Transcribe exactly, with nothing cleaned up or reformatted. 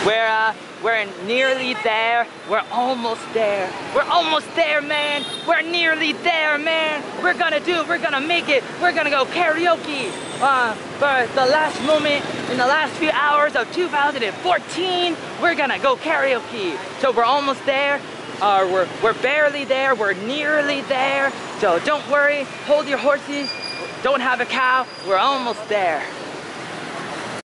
We're, uh, we're nearly there. We're almost there. We're almost there, man. We're nearly there, man. We're gonna do it. We're gonna make it. We're gonna go karaoke uh, for the last moment in the last few hours of two thousand fourteen. We're gonna go karaoke. So we're almost there. Uh, we're, we're barely there. We're nearly there. So don't worry. Hold your horses. Don't have a cow. We're almost there.